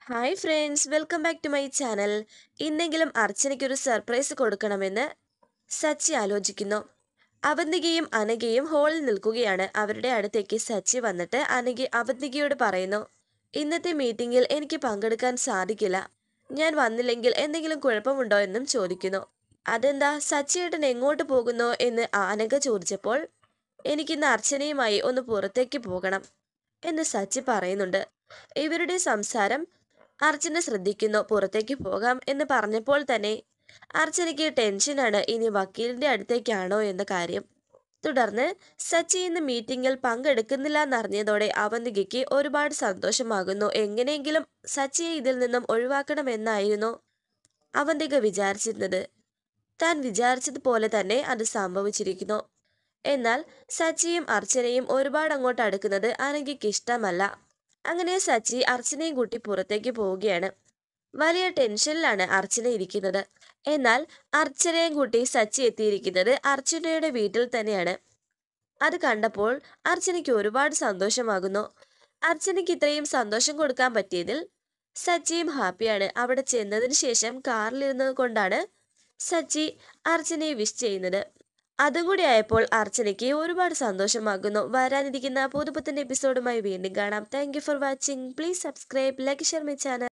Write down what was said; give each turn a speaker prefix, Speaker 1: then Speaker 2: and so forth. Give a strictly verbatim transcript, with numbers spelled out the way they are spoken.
Speaker 1: Hi friends, welcome back to my channel. ഇന്നെങ്കിലും അർച്ചനയ്ക്കൊരു surprise കൊടുക്കണമെന്ന് സച്ചി ആലോചിക്കുന്നു. അവന്തികയും അനഘയും ഹാളിൽ നിൽക്കുകയാണ്. അവരുടെ അടുത്തേക്ക് സച്ചി വന്നിട്ട് അനഘ അവന്തികയോട് പറയുന്നു, ഇന്നത്തെ മീറ്റിംഗിൽ എനിക്ക് പങ്കെടുക്കാൻ സാധിക്കില്ല. ഞാൻ വന്നില്ലെങ്കിൽ എന്തെങ്കിലും കുഴപ്പമുണ്ടോ എന്നും ചോദിക്കുന്നു. അതെന്താ, സച്ചിയേട്ടൻ എങ്ങോട്ട് പോകുന്നോ എന്ന് അനഘ ചോദിച്ചപ്പോൾ, എനിക്കിന്ന് അർച്ചനയുമായി ഒന്ന് പുറത്തേക്ക് പോകണം എന്ന് സച്ചി പറയുന്നുണ്ട്. ഇവരുടെ സംസാരം അർച്ചന ശ്രദ്ധിക്കുന്നു. പുറത്തേക്ക് പോകാം എന്ന് പറഞ്ഞപ്പോൾ തന്നെ അർച്ചനയ്ക്ക് ടെൻഷനാണ്, ഇനി വക്കീലിന്റെ അടുത്തേക്കാണോ എന്ന കാര്യം. തുടർന്ന് സച്ചി ഇന്ന് മീറ്റിംഗിൽ പങ്കെടുക്കുന്നില്ല എന്നറിഞ്ഞതോടെ അവന്തികയ്ക്ക് ഒരുപാട് സന്തോഷമാകുന്നു. എങ്ങനെയെങ്കിലും സച്ചിയെ ഇതിൽ നിന്നും ഒഴിവാക്കണമെന്നായിരുന്നു അവന്തിക വിചാരിച്ചിരുന്നത്. താൻ വിചാരിച്ചതുപോലെ തന്നെ അത് സംഭവിച്ചിരിക്കുന്നു. എന്നാൽ സച്ചിയും അർച്ചനയും ഒരുപാട് അങ്ങോട്ട് അടുക്കുന്നത് അനഘയ്ക്ക് ഇഷ്ടമല്ല. അങ്ങനെ സച്ചി അർച്ചനയും കൂട്ടി പുറത്തേക്ക് പോവുകയാണ്. വലിയ ടെൻഷനിലാണ് അർച്ചന ഇരിക്കുന്നത്. എന്നാൽ അർച്ചനയും കൂട്ടി സച്ചി എത്തിയിരിക്കുന്നത് അർച്ചനയുടെ വീട്ടിൽ തന്നെയാണ്. അത് കണ്ടപ്പോൾ അർച്ചനയ്ക്ക് ഒരുപാട് സന്തോഷമാകുന്നു. അർച്ചനയ്ക്ക് ഇത്രയും സന്തോഷം കൊടുക്കാൻ പറ്റിയതിൽ സച്ചിയും ഹാപ്പിയാണ്. അവിടെ ചെന്നതിന് ശേഷം കാറിലിരുന്നത് കൊണ്ടാണ് സച്ചി അർച്ചനയെ വിഷ് ചെയ്യുന്നത്. അതും കൂടി ആയപ്പോൾ അർച്ചനയ്ക്ക് ഒരുപാട് സന്തോഷമാകുന്നു. വരാനിരിക്കുന്ന പുതുപുത്തൻ എപ്പിസോഡുമായി വീണ്ടും കാണാം. Thank you for watching. Please subscribe, like, share my channel.